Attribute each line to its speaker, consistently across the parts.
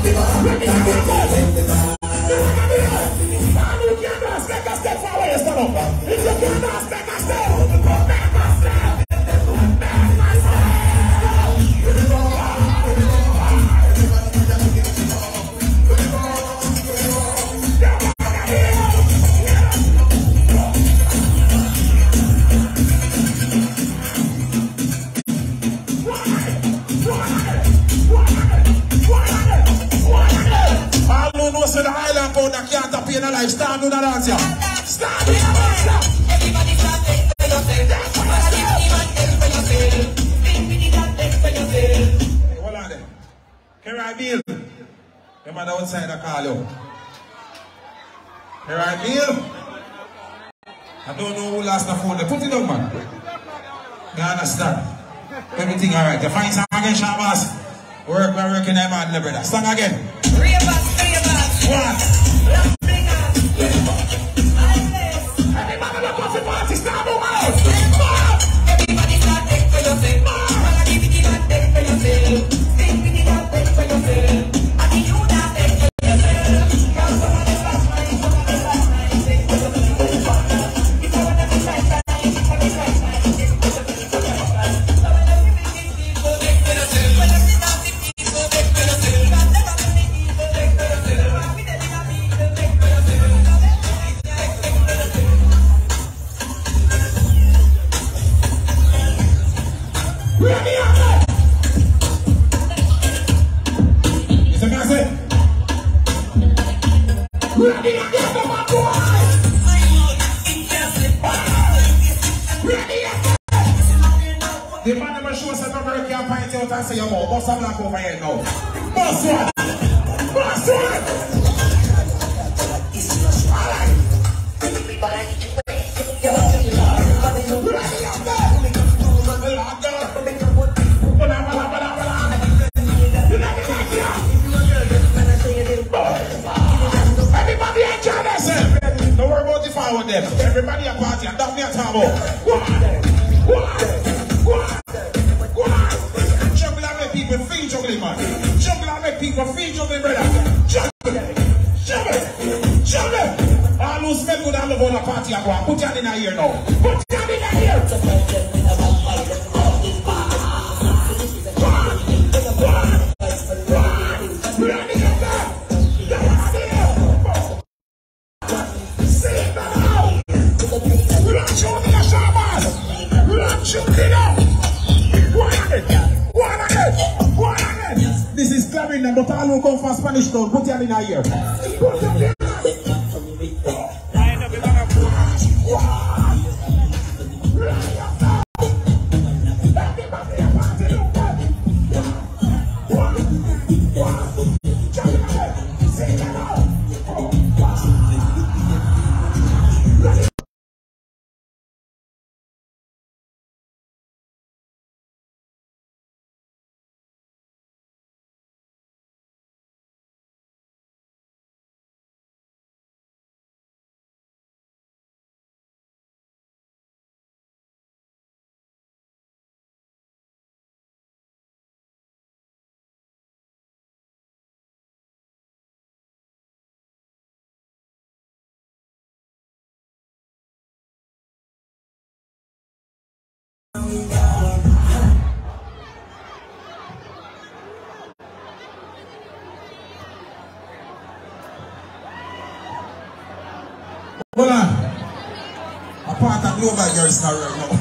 Speaker 1: Song again. The man never shows us number you can't find out and say your mouth. Bust a black over here now. Bust one! Bust one! Alright! Everybody enjoy themselves! Don't worry about the forward them. Everybody a party and that's me a talk about. Juggle and make people feel juggling, man. Juggle and make people feel juggling, brother. Juggle! Juggle! Juggle! All who smell good and love on a party and go on. Put your hand in a ear now. Put your hand in a ear! This is Clarina, but all who come from Spanish Town, put your hand in a ear. Hold on. Apart of global girls now right now.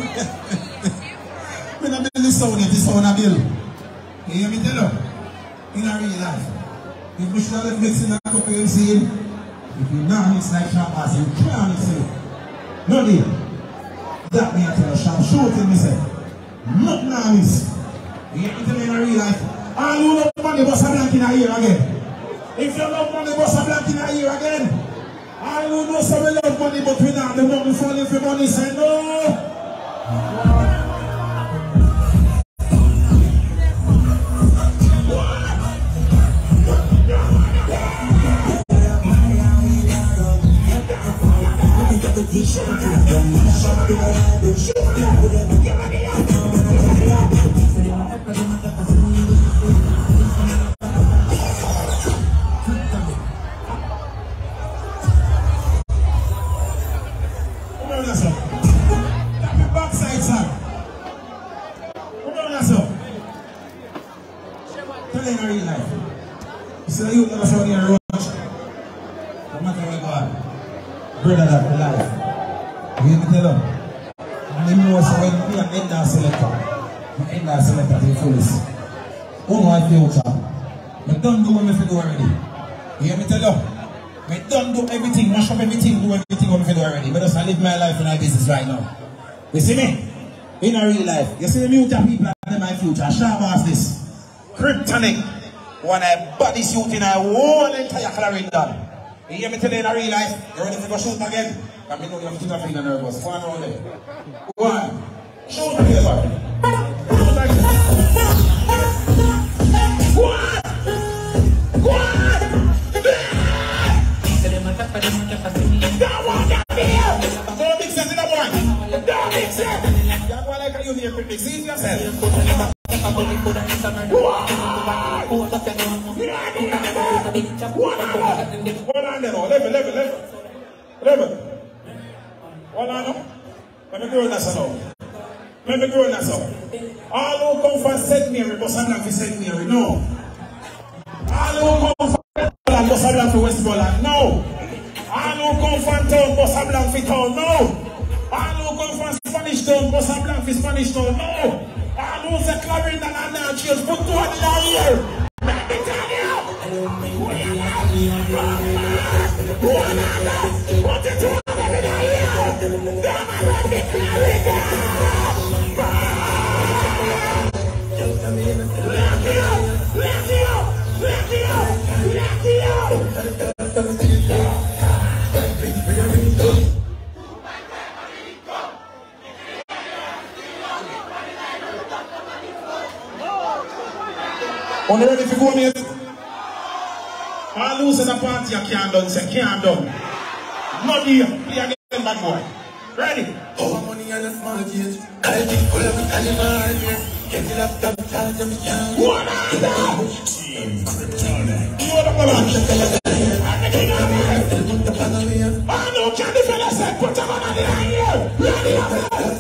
Speaker 1: When I build this sound, it is sound I build. You hear me tell you? In a real life. If you should have mixed in a couple of scene, if you not mix like Shabazz, you can't mix it. No deal. That me I tell you, Shab, shooting me say. Not nice. You hear me tell you in a real life? All who love money, bust a blank in a ear again. If you love money, bust a blank in a ear again. I don't know some love money, but we not the money falling for money, say no. Tell you in real life. You see the youth never show you a road. No matter where you are. Brother that for life. You hear me tell them? And they know so when me and Enda selector. My Enda selector to the fullest. Who know my future? I don't do what I do already. You hear me tell you? I don't do everything, mash up everything, do everything what I do already. But just I live my life in my business right now. You see me? In a real life. You see the mutant people in my future. Sharp as this. Kryptonic. One of the baddest youth in a whole entire Clarendon. You hear me tell you in a real life? You ready to go shoot again? I mean, you have to feel nervous. Go on around there. Go on. Shoot again, buddy. Shoot again. Go on. Go on. That one down here. Don't mix it in that one. Don't mix it. You're going like a union critic. See yourself. Level. What I know? Let me go in that song. All who come from St. Mary, but some like St. Mary, no. All who come from Westmoreland, but some like Westmoreland, no. All who come from town, but some like town, no. All who come from Spanish town, but some like Spanish town, no. All who say Clarendon and Natchez, put 200 down here. Let me tell you. What you do? On ready for go mate? All lose in the party you can't done, say can't done. Not here, play again bad boy. Ready? Our money and the small kids. I'll be full of animal. Get the laptop, charge them young. What are they? Team Kryptonic. What up, man? I'm the king of it. I know, can the fella say, put them on the line here. Ready up.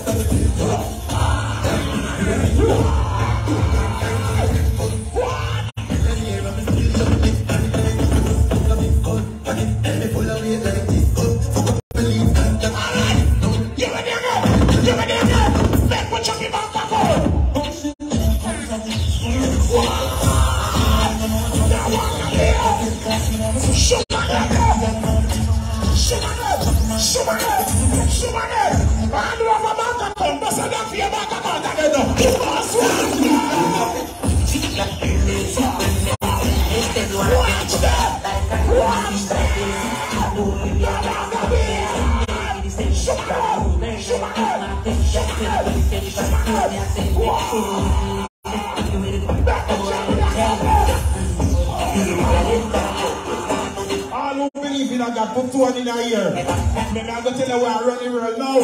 Speaker 1: All who believe in God put 2 in a year. Maybe I'm going to tell you where I run the world now.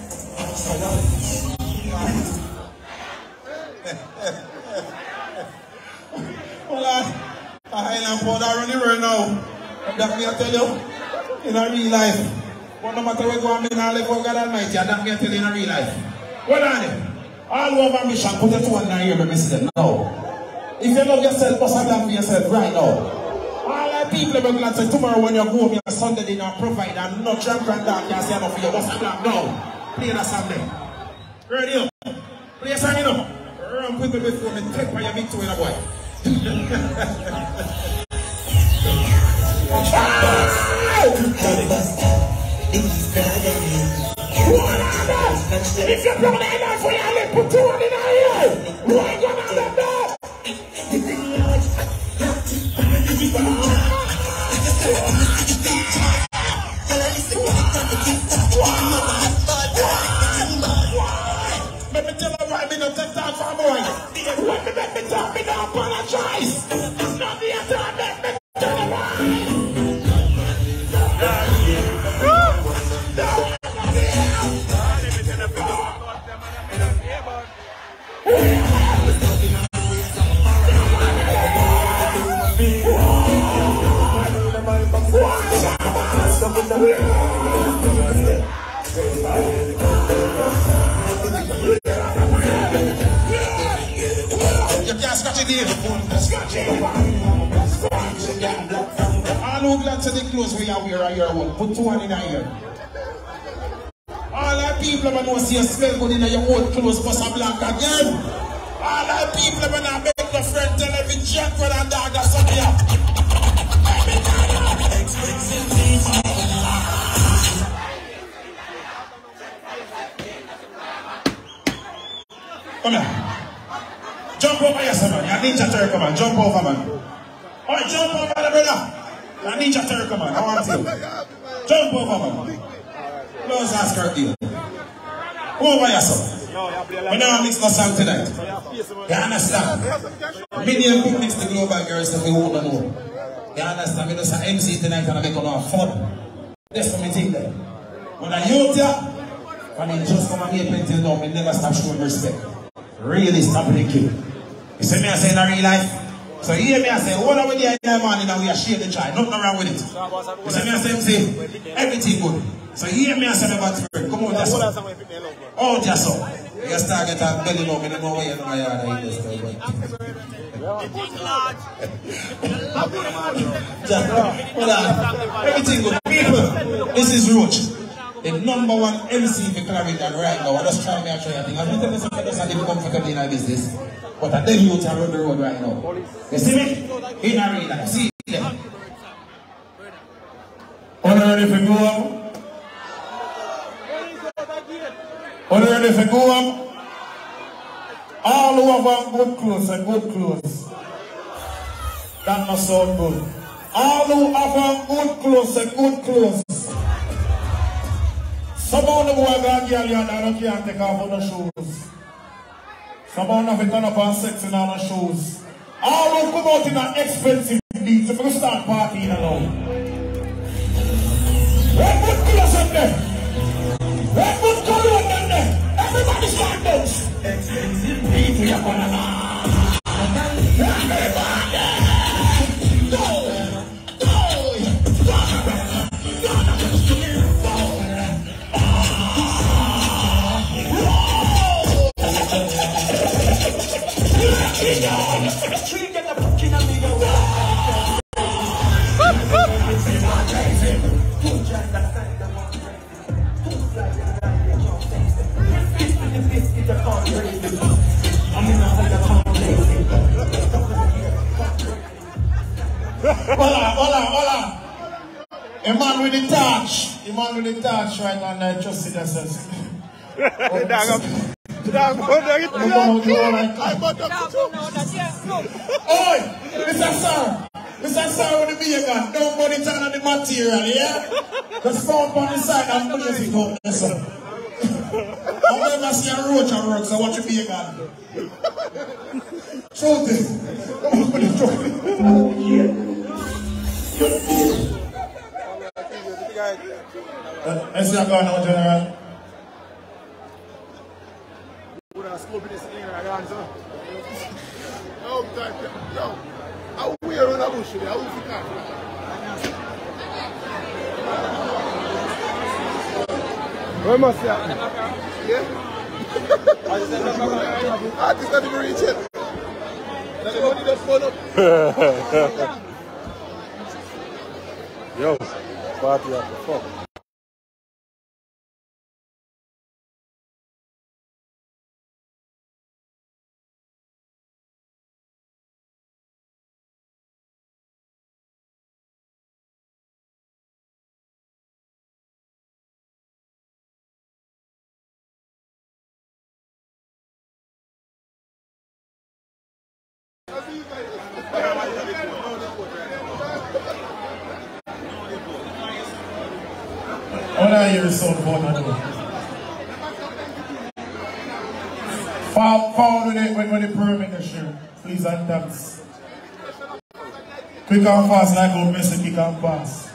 Speaker 1: Hold on. I Highland Port, I run the world now. That me I tell you, in a real life. But no matter what go on, I live for God Almighty. That me I tell you in a real life. Hold on. All who have ambition, put it 2 in a year, baby, say no. If you love yourself, bust a plan for yourself right now. All the people are glad say tomorrow when you go home, your Sunday dinner provide and no jump and down, you say enough for you, bust a plan now. Play that Sunday. Ready up. Play a song, you know. Run quickly before me take by your big toe in a boy. If you're proud of enough for your lip, put 2 in a year. Why you gonna let that? Let me tell you why me don't take that for a boy. When me make me talk, me don't apologize. Not the time, let me tell you why. You can't stop Scratch it here. Scratch it. All who glad to the clothes we are wearing here one. Put 2 in here. All the people who know see a smell good in your old clothes for some black again. All the people who know make the friend tell every jet for that dog or something. Come here. Jump over yourself, man. You're Ninja Turtle, man. Jump over, man. Alright, jump over, brother. You're Ninja Turtle, man. I want you. Jump over, man. Close that skirt deal. Come over yourself. We don't mix no song tonight. You understand? Million people mix the global girls that we won't know. You understand? We do some MC tonight and I make a fun. That's what we think there. When I youth here, when they just come and make plenty down, we never stop showing respect. Really stop the kid. You see me I say in a real life? So you hear me I say, what are we there in the morning and we are sharing the child? Nothing wrong with it. You see me I say, everything good. So you hear me I say about friend, come on, just so. Oh, just so. You start getting a belly low, I don't know where you're going to everything good. People, this is Roach. The #1 MC for Clarendon right now. I just try to show you a thing. I'm telling you something else I didn't comfortable in our business. But I tell you to run the road right now. You see me? In a real life. See them. Are you ready for go up? Are you ready for go up? All who have on good clothes and good clothes. That must sound good. All who have on good clothes and good clothes. Some of them who are going to get you and don't can't take off on the shoes. Some of them turn up and sexy on the shoes. All who come out in an expensive beach, if you start partying alone. Red good clothes on there. Red good cologne on there. Everybody start those. Expensive beach, we are going to laugh. Everybody. Go. Hola. A man with the touch. The man with the touch right on there, just see that says. Oi, Mr. Sir with the vegan, don't put it on the material, yeah? Just found on the side and place it out there, sir. I've never seen a roach and work, so watch the vegan. Show this. Come on, put it through. Let's see how going now, General. How we are on a bush today? How we can't? Where must you? Yeah? Artists not even reach it. That's the money that's gone up. Yo, party after fuck. All I hear is so fun. Forward with it when the permit is sure. Please and thanks. Quick and fast like how Messi kick and pass.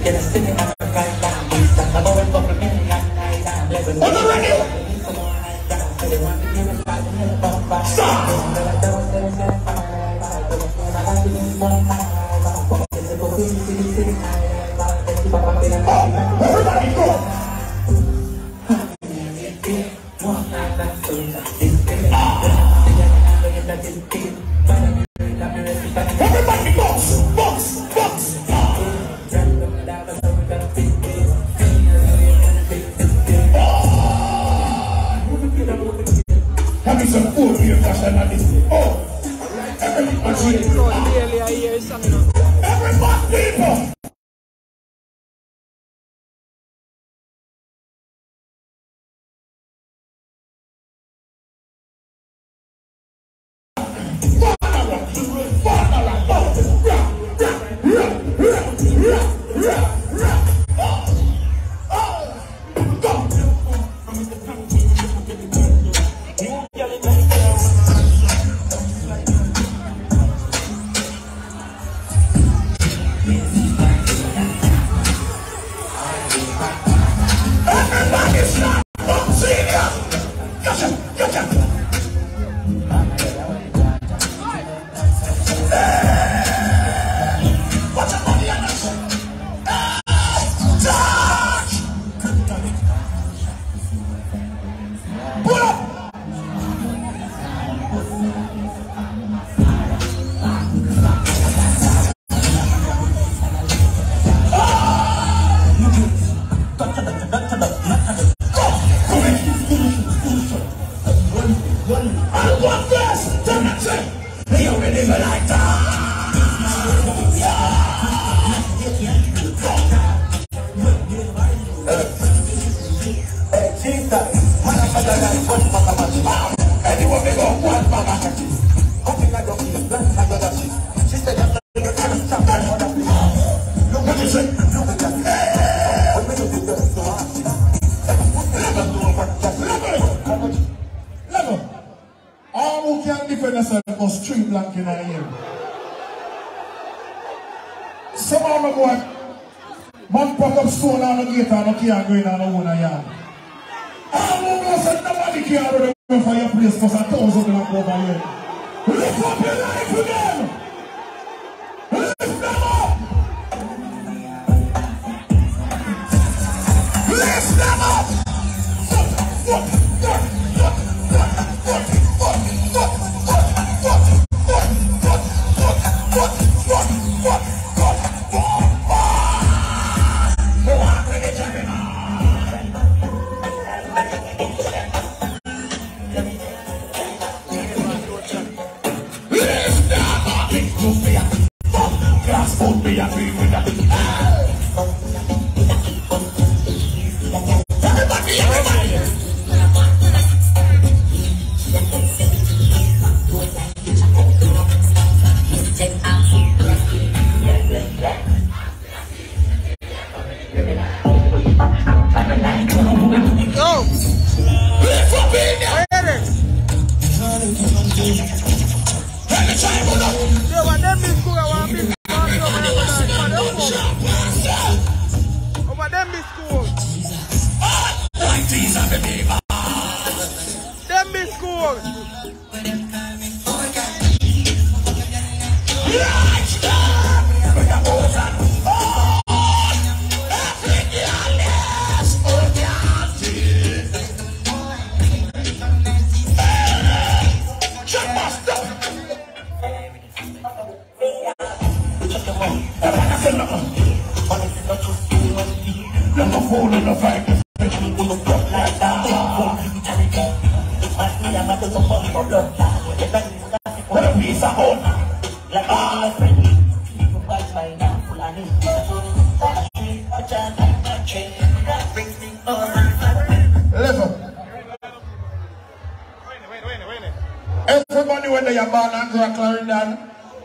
Speaker 2: Everybody when they are born and grow Clarendon,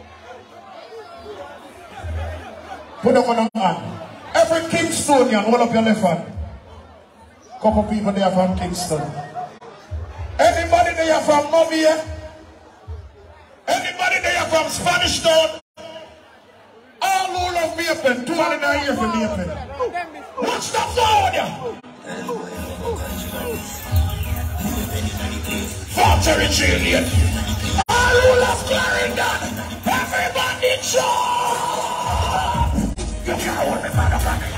Speaker 2: put up on the hand. Every Kingstonian, hold up your left hand. Couple people there from Kingston. Anybody there from Mobile? Anybody there from Spanish Town? All over love me up and 2 in a year for me up and. Watch the phone! Forgery trillion. All who love Clarendon. Everybody jump! You can't hold me, motherfucker.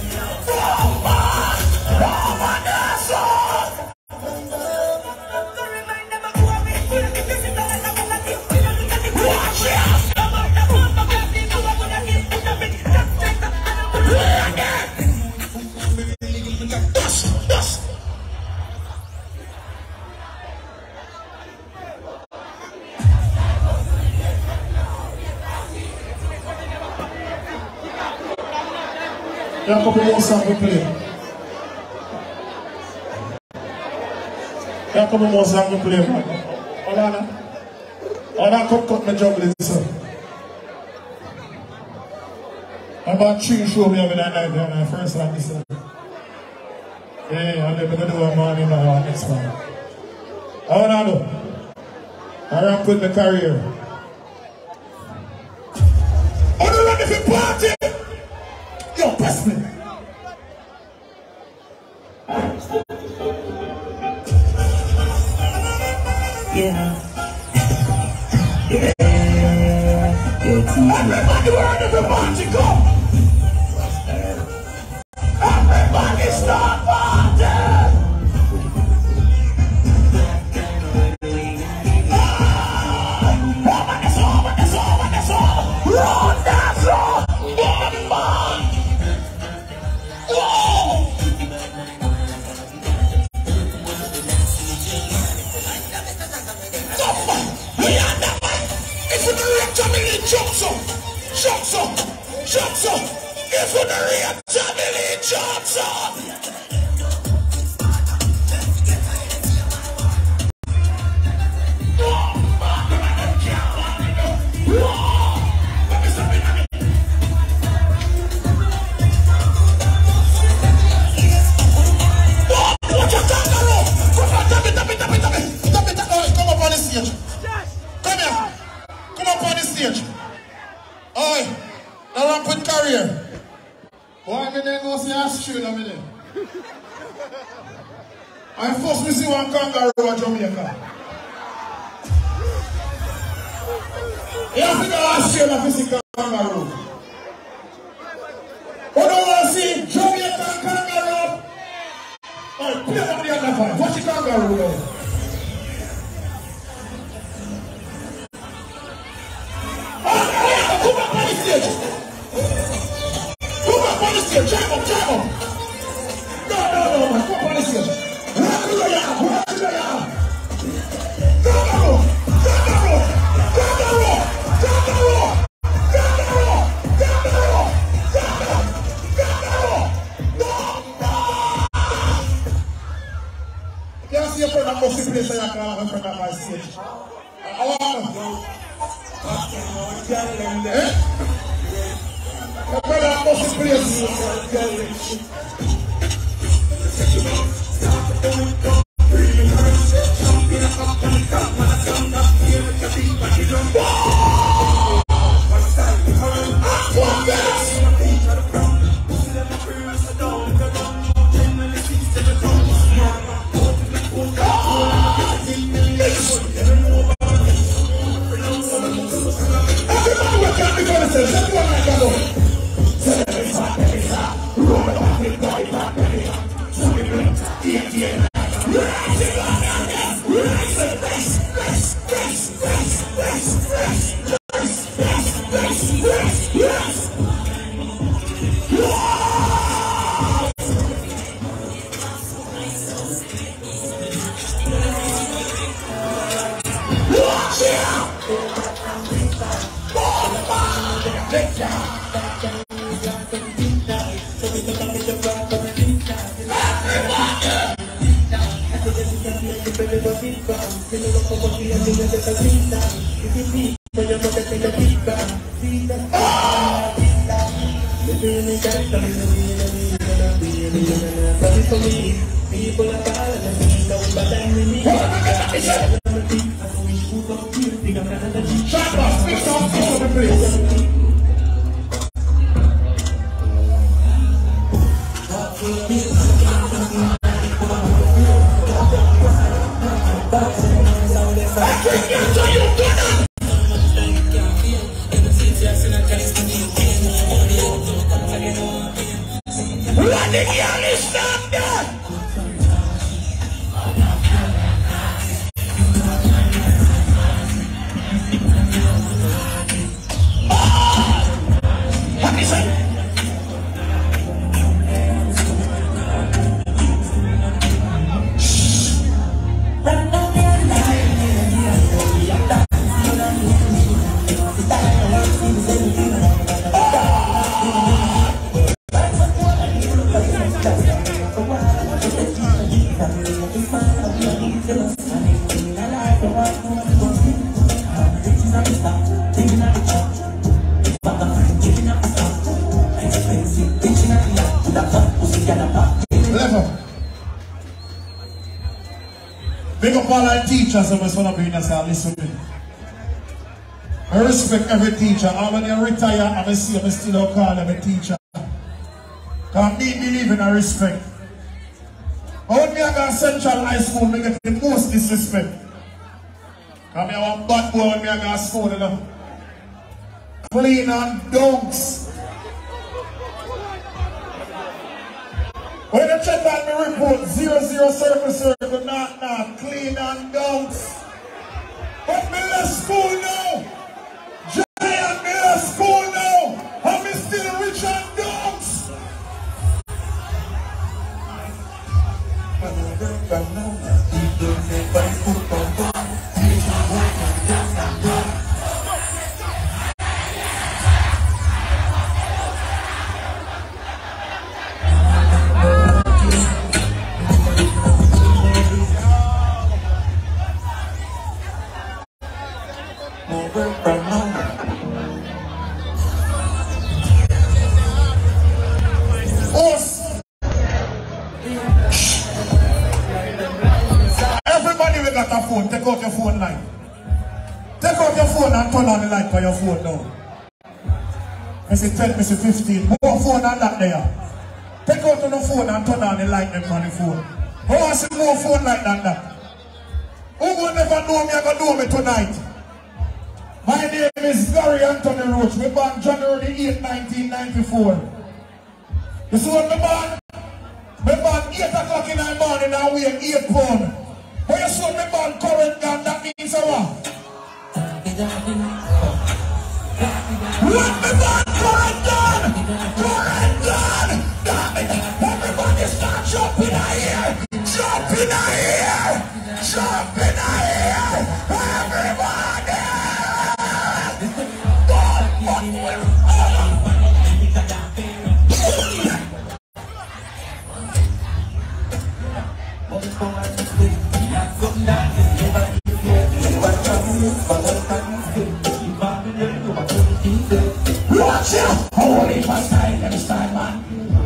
Speaker 1: There are a couple more songs we play. There are a couple more songs we play, man. Hold on. Hold on, come cut my juggling, sir. About 3 shows we have in that night, and first one this year. Yeah, I'm going to do a morning or next one. Hold on, though. I ramp with my career.
Speaker 2: On the run if you party! Yo, press me.
Speaker 3: Yeah.
Speaker 2: Everybody ready for party, come! Everybody start party! Run that song! Jumps up! If you're the real family, jumps up! Watch your kangaroo! Come up on the stage. Come here. Come up on the stage. Oi. I ramp with career. Why me then go see a street of me then? I first we see one kangaroo in Jamaica. You have to go Australia to see kangaroo. Who don't want to see Jamaican kangaroo? Alright, play on the other part. Watch the kangaroo though. Come up on the stage. Come up on the stage, jam up. No, come up on the stage. You see your friend that must be place I can have a friend on my stage. I want to. Your brother must be place. Big up all our teachers and my son up here and listen to me. I respect every teacher. And when they retire, I see them still call them a teacher. Because me believe in a respect. But when I go to Central High School, I get the most disrespect. Because I want bad boy when I go to school. You know? Clean and dunks. When you check on the report, 0-0 circle, not, clean and dunks. But me left school now. Giant me left school now. And me still rich and dunks. Everybody will got a phone, take out your phone light. Take out your phone and turn on the light for your phone now. I say 10, I say 15. More phone than that there. Take out your phone and turn on the light on the phone. Who wants to more phone light than that? Who will never know me, I going to know me tonight? My name is Gary Anthony Roach. We born January 8, 1994. You see what me born? Me born 8 o'clock in the morning and we weigh 8 pounds. When you see me born current gun, that means what? What me born current gun? Current gun! Everybody start jumping out here! Jumping out here! Jumping out here! Everybody! Watch out! Holy first time, next time, man.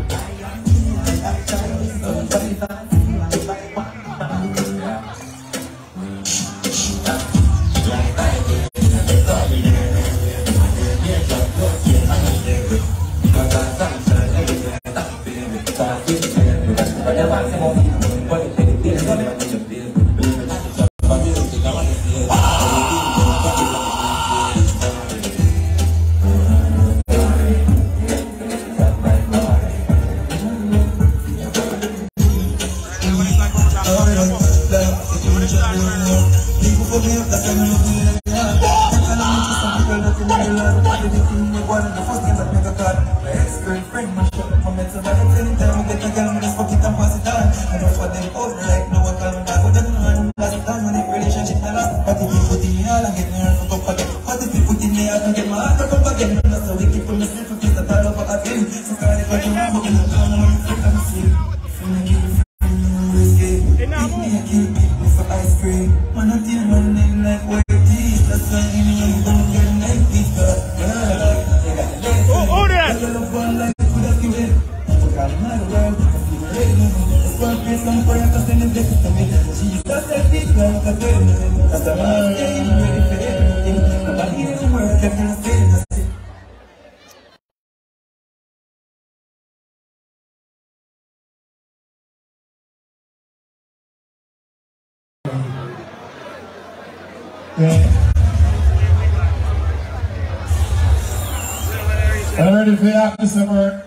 Speaker 2: Ready for your Mr. Bird?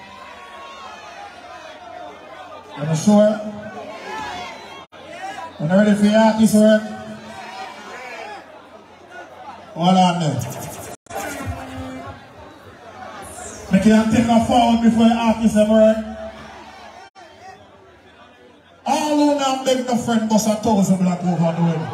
Speaker 2: Are you sure? Are you ready for your Mr. Bird? Hold on there. Make you take a forward before you ask Mr. Bird. All who now make no friend bust 1,000 black over the way.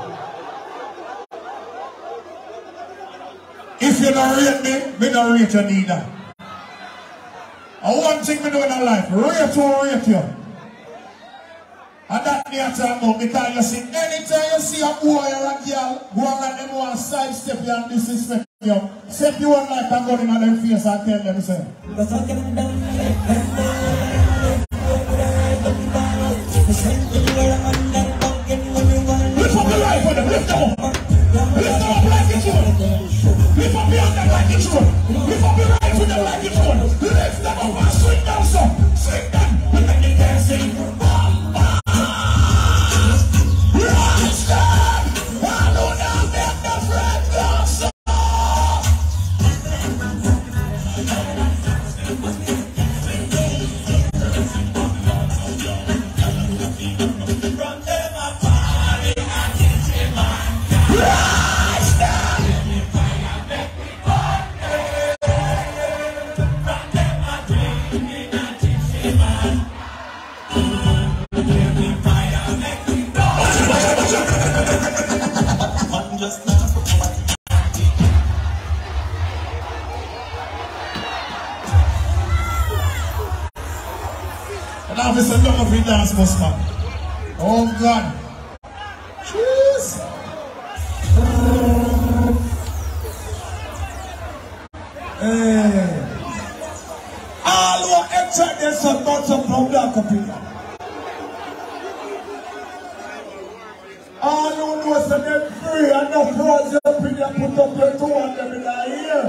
Speaker 2: If you don't rate me don't rate you neither. And one thing we do in our life, rate you. And that me I talk about because you see, anytime you see a boy or a girl go on and them want to sidestep you and disrespect you, step you on like a gun in their face and tell them, say. lift them up. Lift them up like it's one. Lift up your hand like it's one. Lift up your right with them like it's one. Lift them up and swing down some. Swing down. And then you dancing. Now it's a lot of dance, man. Oh God. Jeez. All who enter this are not some problem computer. All who know that they're free and the frauds you put up your two on them in the ear.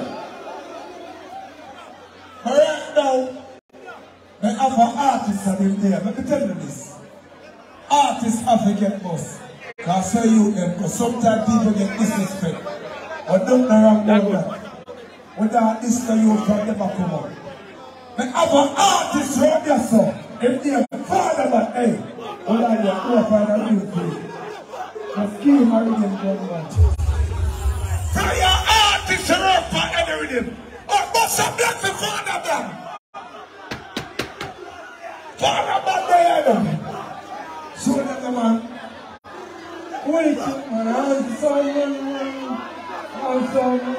Speaker 2: Right now. They have an artist in there. Let me tell you this. Artists have to get most. That's why you because sometimes people get disrespect. But don't know wrong about that. Without this, you can never come out. They have an artist around there, so if they are father, but hey, what are you? Who are father real quick? Just kill him and rhythm government. Tell your artist around for any rhythm. Or but some black for father, man. Father, but they are so that the man. Wait, man, I'm sorry.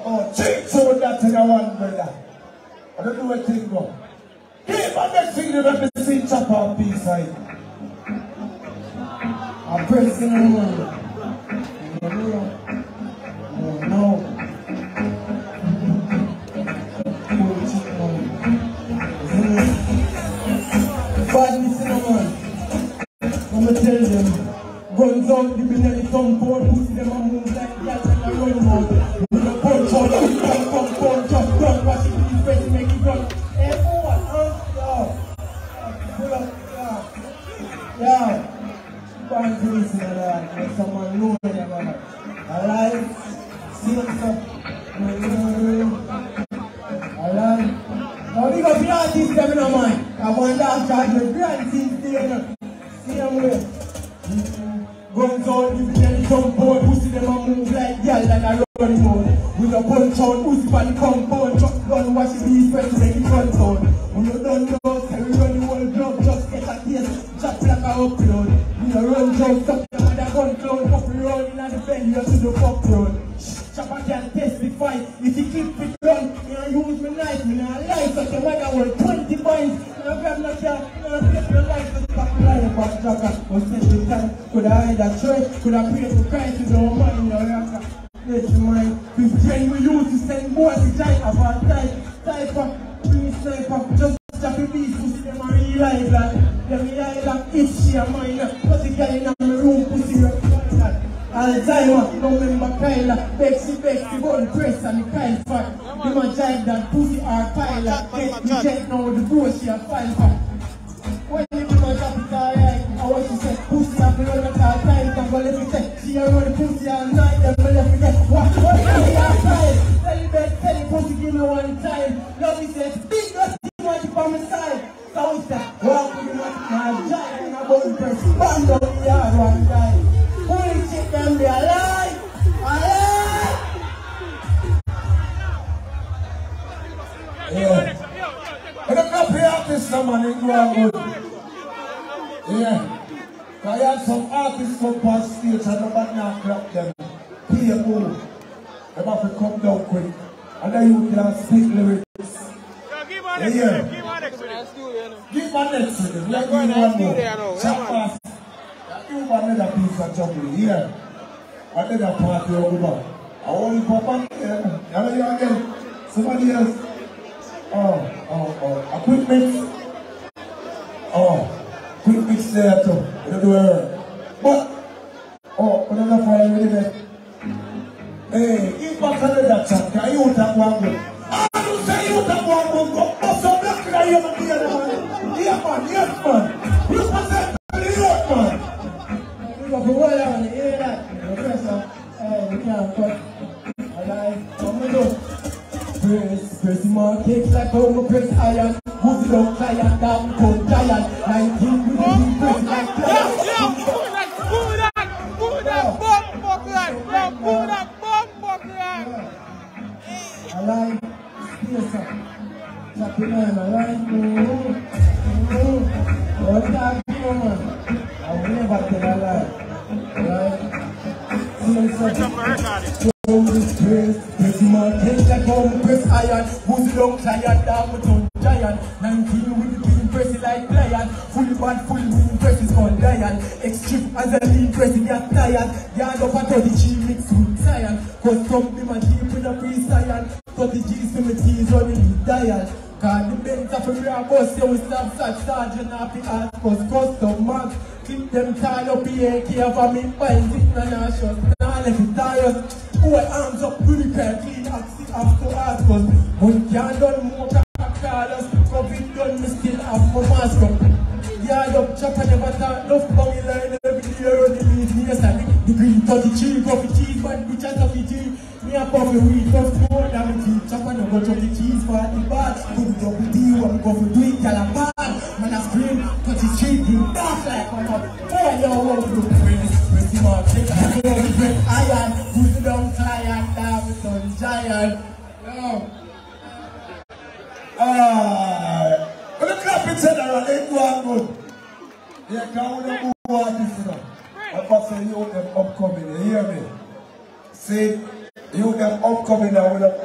Speaker 2: about 3 2 that in a one, brother. I don't know what thing go. Keep on the finger of the sea chop on B-side. I'm pressing the one. No. Badness in the one. I'm going to tell them. Guns out, the belly thumb board, pussy them and move like that and I run mode. With a punch out, come, punch up, gun, watch it with his face, make it run. Hey, forward, pull up, yeah. Can't do this in that, make someone know that, man. Alright? See what's up? Alright? Now we got the artists coming on mine. I want that charge the grand things there. See them way. Guns out, if you get some board, pussy them and move like y'all like a running mode. With a punch out, pussy on the compound, truck gun, watch it be spread to make it run down. When you don't know, say we run the whole club, just get a case, chop like a upload. We don't run drugs, suck them and a gun clown, up the road, in the venue to the fuck road. Chopper can testify, if you keep it run, you use my knife, me not lie, such a mother worth 20 points. I grab my car, I flip your life, let's back line, back tracker, or set the time. Could I hide a church, could I pray for Christ, you don't mind your rocker. Let your mind, this train we use to send boys to giant of our typer, bring sniper, just stop the beast, pussy them and realize that. Them realize that it's she a minor, but the guy in my room, pussy realize that. Alzheimer, no member Kyla, Bexy, bone press and the Kyle fat. The man jive that pussy are Kyla, get me check now the bro she a file fat. When you do my job it's alright, I want to say pussy have to run at all times, I'm gonna let me say, she a run the pussy all night, then gonna let me get what pussy outside. Tell the pussy give me one time, love me say, big dusty money from my side. So we say, walk with the money, my jive, and I bone press, band up the yard one time. Holy shit, them be alive! Alive! Yeah. I don't know if you have this someone in good. Yeah. I had some artists come past stage and nobody now clap them. P.M.O. They have to come down quick. And then you can speak lyrics. Give my next to them. Give my next to them. Let me one more. Chat fast. You another piece of chocolate here. Another party over. I want to pop up here. How you again? Somebody else. A quick mix. Quick mix there too. You do it. But another fire really there. Hey, if I can do that chat, can you take one go? You say you take one go. Go so black that you have to be man. Yes man. You present the road man. But for what I want to hear that, the pressure, we can't cut. Alright, come on. Press more cakes like home, press iron. Who's the dog giant, down cold giant. 19 with the press like giant. Alright, yes sir. Chop your name, alright? What's that, man? I will never tell a lie. Press more cakes like home, press iron. Who's the dog giant, down with the giant. 19 with the press like lion. Fully bad, fully moving press is called lion. Extreme as a lead press in your tired. Yard up at 30 G mix with science. Cause some be my deep with a pre-science. 30 G's to my T's running the dial. Cause the Benz of a real bus, you will stop such sergeant happy ass. Cause custom marks. Keep them tied up here, care for me, find it, and I shut. Now let it tired. Who arms up, really can't clean, active after ask us. When can't done more, callers, COVID done, me still have my mask up. Yard up, chopper never thought, love bungee line, every day, running me, yes, I think. Degree 33, coffee cheese, but bitch, I coffee tea. Me a puffy weed, just more than me teeth. Chopper no go chop the cheese for the bad. Put it up with you, I'm go for do it, y'all a bad. Man a scream, cut the street, you dark like one up. Hey, yo, what do you press him up, take a go with red iron. Who's the down client, down with some giant. Yo. When the clap in general, they go on good. Yeah, can we don't move artists, you know. I'm passing you them upcoming, you hear me? See, you them upcoming now with a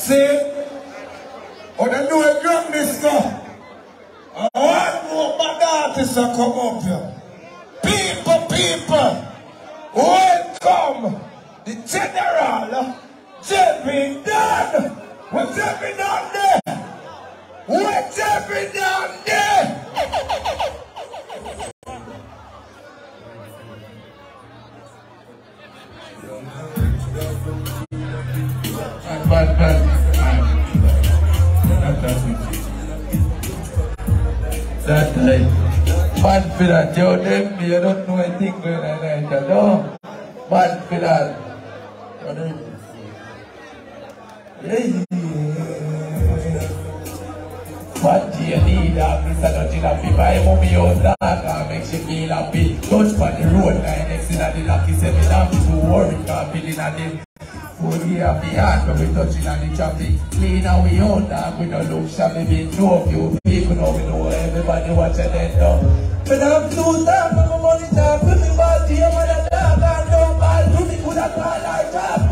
Speaker 2: See? Or they do a drum disco. I want more bad artists to come up here. People, welcome the General Jeffy Dunn. What's Jeffy Dunn there? What's Jeffy Dunn there? That time, man for that, you them, you don't know anything when I like that, no? Man for that. What do you need? Mr. Dutchin happy, buy mommy out dark, makes you feel happy. Touch on the road, next in the lucky 7 happy to worry, can't feel in a them. 4 years behind when we touching on the traffic. Clean and we own that, we don't look shabby, being two of you. People know we know everybody watching it now. But I'm too tough, I'm a money top, put me back to your mother top, and don't buy to me, put a car like that.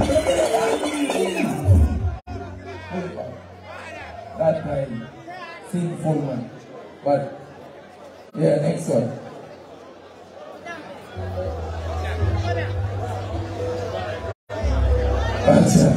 Speaker 2: That time, sing full one. But, yeah, next one. Gotcha.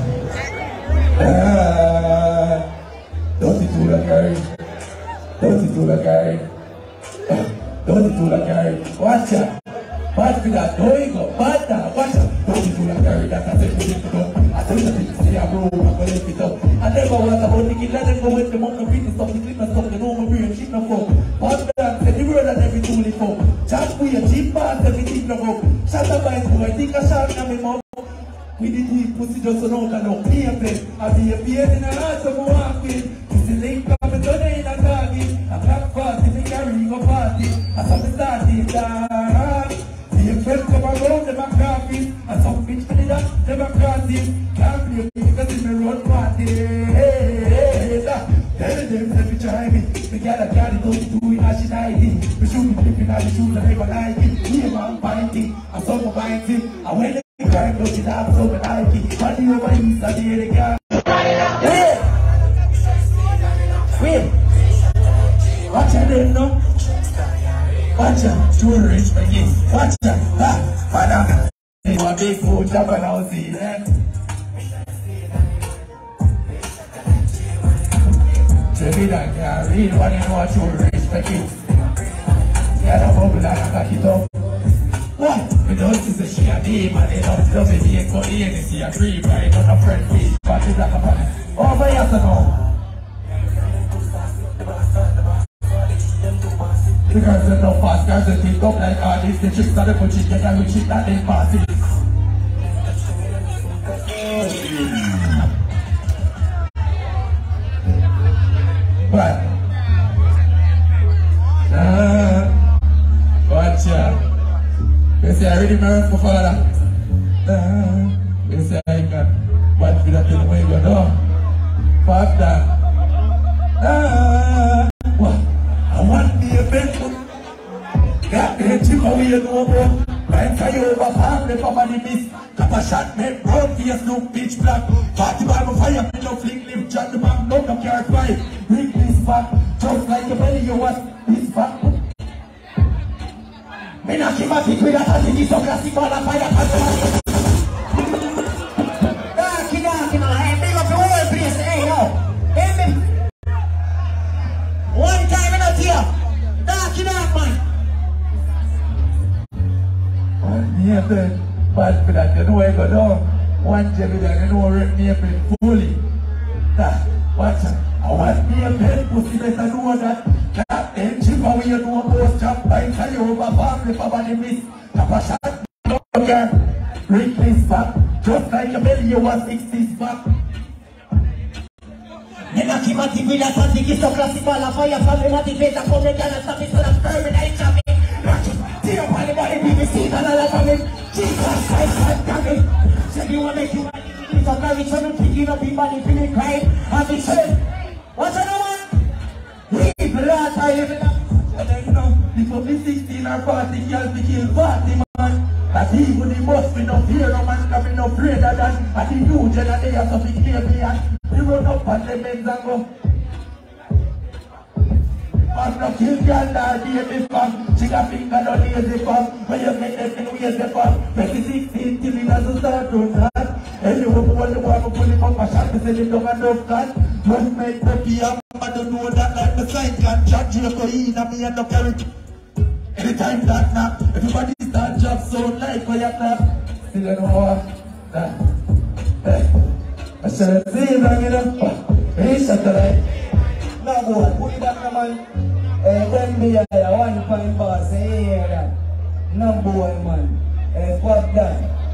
Speaker 2: Don't you do that, Gary? Don't you do that, Gary? Don't you do that, Gary? Watch out. Watch me that. There you go. Watch out. Watch out. Don't you do that, Gary? That's a thing to do. I tell you the thing to say, I'm wrong. I'm going to lift it up. I never want about the kid. Let them go with the monk of beating stuff. The clip and stuff. The normal brain. Sheep no folk. Watch me that. Say the word that every tool is folk. Chat for your cheap pass. Everything no folk. Shut up, my boy. I think I shot in my mouth. We did we pussy just so no can no play. I be a beard in a house of walking. Pussy link up and done in a target. A black party, they carrying a party. I saw the starting down. See a friend come around, them a coffee. And some bitch for that, them a crossing. Can't play because it's a road party. Hey, tell them that we try me. We gotta carry those two in a shit ID. We should be flipping out the shoes and never like it. We a man biting, I saw my biting. I went crime, don't you have so many IP? Money over East, I did it again. Wait. Watch out there, no? Watch out, tourists, again. Watch out, ha, father. You a big food, jump and I'll see that. Maybe that can read what you know, tourists, again. Yeah, the bubble that I got it up. What? We don't see the she a name and they don't love it. He ain't got the end, see a dream, right? Not a friend, please. But it's like a man. Over here, so now. Because there's no fast guys that think up like artists. The chicks are the good shit, and we shit that they pass it. Right. Watch out. You say, I really married for father. You say, I got what for that thing way you go. Fuck that. What? I want me a bed. Got me a chip away, you know, bro. Right fire over farm, the family miss. Cap a shot, make brown face, look pitch black. 40 Bible fire, me no flick lift. John the bank, no carry five. Ring this back. Just like a belly, you want this back. Me not give a pick with a tatty, so classic all a fire pass. Darky, man, hey, big up the whole place, hey, yo. Hey, me. One time in a tear. Darky, man. One year, bad for that, you know where you go down. One jelly that you know rip me up in fully. Watch out. I want me a pen, pussy, better know that. Then chip away, you know, post jump by fire over farm, the family miss. Cap a shot, no girl. Ring this back, just like a belly, you want 60s back. Never keep a TV, that's a ticket, so classical, a fire, family, motivator, come the girl, and stop it, so that's permanent, traffic. Tear up on the body, BBC, and all of them. Jesus Christ, damn it. Say you want to make you money, it's a very trouble, picking up your body, feeling crying. And they say, what's another one? Read the last I live in. And then, you know, the public 16 or 40 girls to kill 40 man. That even the most, we no fear, no man, coming no afraid of that. And the new generation, so we clear me and
Speaker 3: You run up on the men's and go. I'm not kill girl that baby fam. She got finger on lazy fam. When you make them in ways the fam. 2016 till he doesn't start to that. And you want to pull him up a shot to send him down and up that. Don't make the PM, I don't know that like the sign can chat. You go in and me and no carry. Anytime that now, everybody start job so like for your clap. Still don't know what that. I said, see you bring it up. Hey, shut the light. Now boy, put it up man. When me a one point boss, hey that. No boy man. Fuck that.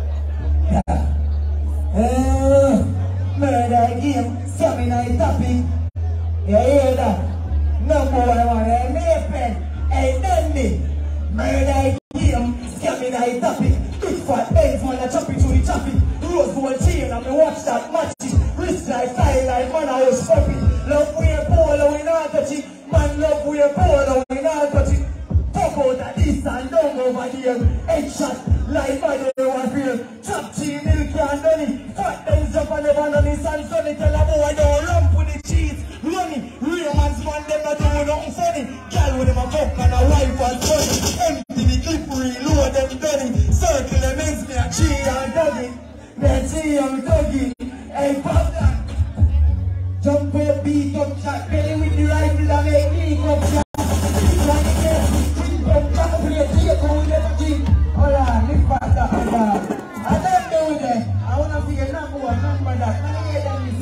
Speaker 3: Murder game, stamina is tapping. You hear that? No boy man, hey pen, hey Dundee. Murder game, stamina is tapping. Big fat ends man a chopping through the chopping. Rose gold chain and me watch that match it. Wrist like style like man I was stopping. Love we a polo we not touch it. Man love we a polo we not touch it. Talk out at this and down over here. Headshot like body over here. Chop cheese, milk and honey. Fat ends up on the bananas and sunny. Tell a boy don't lump with the cheese. Running, real man's man them not doing nothing funny. Girl with them a fuck and a wife and funny. Empty the clip reload them dunny. Circle them ends me a tree and doggy. They see I'm doggy. Hey pop that. Jump up, beat up, shot belly with the rifle and make me up shot. Hold on, lift back that hold on. I don't know that. I want to be a number one number that. I hear them is a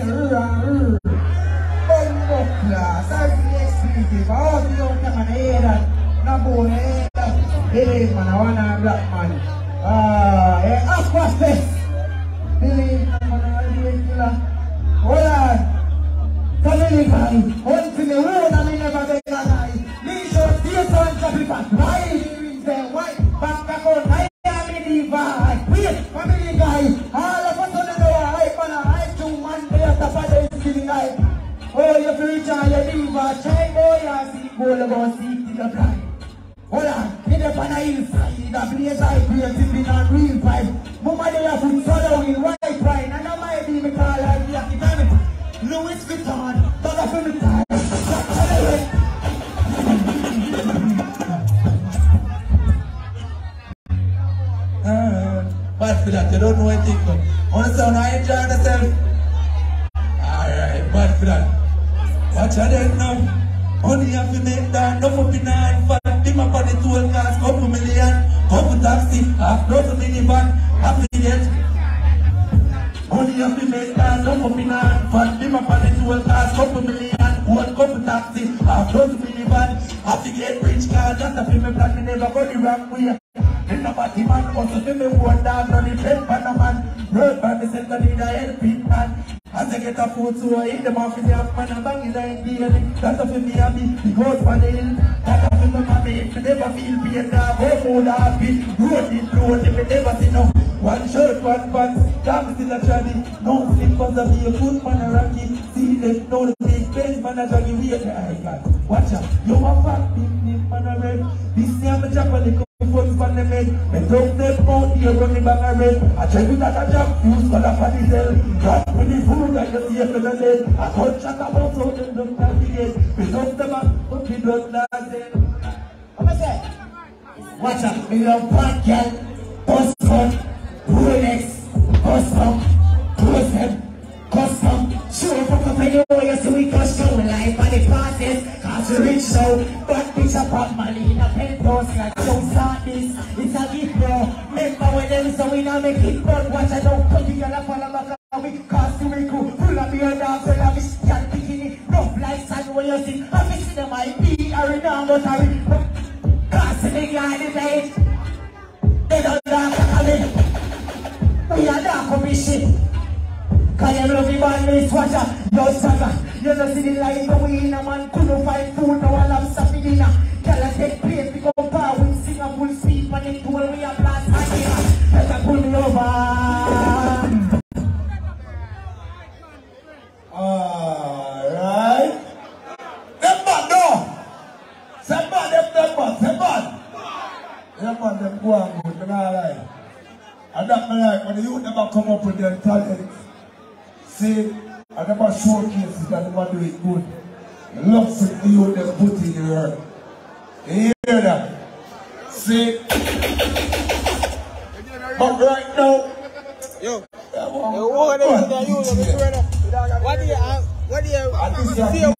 Speaker 3: Bumbo class. That's the exclusive. I want to know them and hear that. Number one, hear that. Hey man, I want a black man. Aqua Fest. Believe man, I want to be a killer. Hold on. Family guy. One to the road and I never beg a guy. Me short, this one traffic back. Why? Why? Bank account, I am in the vibe. Wait, family guy. All of us on the door, hype and a hype to man. They are the father is killing hype. Oh, you reach on your diva. Try boy and see goal about see to the blind. Hold on, in the pan hillside, the place I play tipping on real pipe. Mama they have food following white pride. And I might be me call like the academic. Louis Vuitton, but I feel the time. Bad for that, you don't know anything, but on the sound, I enjoy myself. Alright, bad for that. Watch out then now. Only have to make that, no for pinine, fat, dim up on the toll cars, couple million, couple taxi, half dozen minivan, half a yet. Only have to make that, no for pinine, fat, dim up on the toll cars, couple million, one couple taxi, half dozen minivan, half a yet, rich car, just a female black, me never go the wrong way. And nobody man also to me one down on the pen pan a man. Work by myself and need a helping man. As I get a food so I eat them off in the half man and bang is like daily. That's a for me and me, the goat for the hill. That's a for my mommy, if you never feel pain now, go food happy. Road is road, if you never see no. One shirt, one pants, damn still a tranny. No slippers of be a good man a rocky. See them, know the big bench man a draggy weird. I got, watch out, you a fat big man a red. This year I'm a chap a little. Funds from the men, and don't step out here running back a red. I tell you that a job, use for the funny cell. Drop with the food like the sea for the dead. I can't chat about how them don't have the gate. We don't them up, but we don't last it. What I say? Watch out, we love black girl, custom, Rolex, custom, custom, custom. Show up up anywhere you see we custom. Life on the process, cause we rich so. But bitch up on money in a penthouse like so start this. It's a gift bro. Remember when them so we now make it but watch I don't put you gonna follow back and we cast to make cool. Pull up your dogs and have this cat bikini. Rough like sand when you see. I'm mixing them I be a renown but I be casting the guy in the bed. They don't laugh at me. We are not commission. Cause you love me man, Miss Watcher, no sucker. You don't see the light, but we in a man couldn't find food, no one have something dinner. Tell us take place, we go power, we sing a full speed, but in tool we are blast and dinner. Let us pull me over. Alright. Them bad, no. Them bad. Them go and good, but not like. And that me like, when the youth never come up with their talent. See,
Speaker 2: I never showcase it, I never do it good. Lots of you them put in the work. You hear that? See? But right now,
Speaker 4: what do you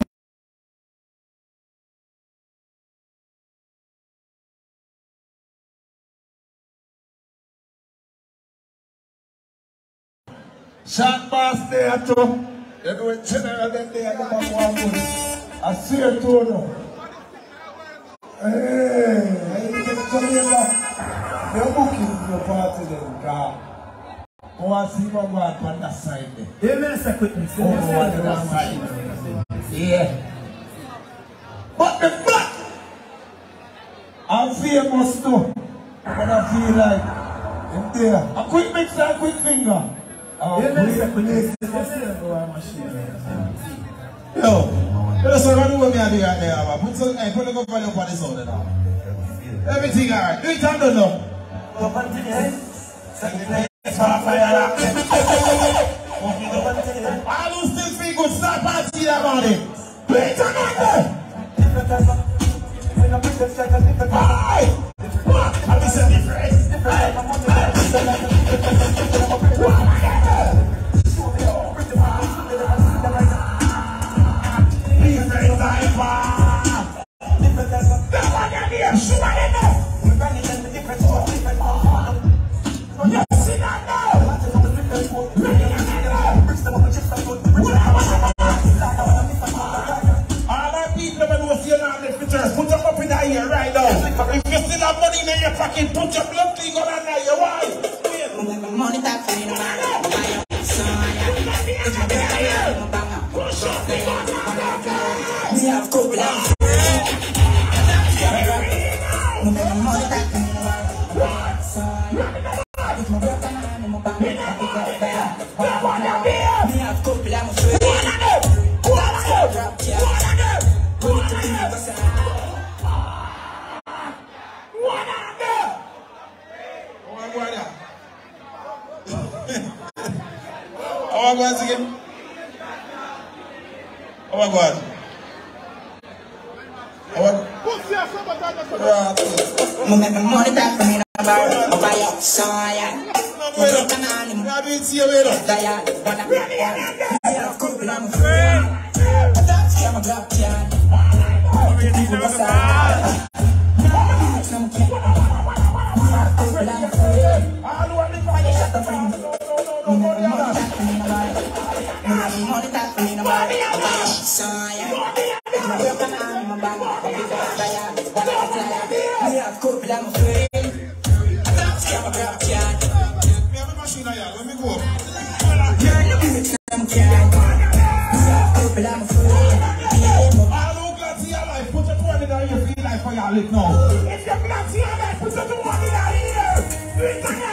Speaker 2: Shot boss there too. You do it general them there, they have one good. I see it too now. Hey, you get come here now. They're booking your party then, car. I want to see what go on that side there.
Speaker 4: They mess up with me.
Speaker 2: On that side. Yeah. But the fact, I'm famous too. But I feel like, if there, a quick mix and a quick finger.
Speaker 4: Yo, that's
Speaker 1: what I do with me out there. Put some, put a good value upon this order now. Everything alright. Do it and done now. All who still feel good, start party that morning. Play it on there. I'll be so different. Put them up in the ear right now. If you still have money in your pocket, put your blood thing on under your wife.
Speaker 5: Money back for me, no matter. Me have couple of money back for me, me have couple of
Speaker 1: Oh my God, again. Oh my God.
Speaker 5: money back for me, no matter. Buy up, so yeah.
Speaker 1: I didn't see you later.
Speaker 2: If you're glad to hear that, put your 2 in here.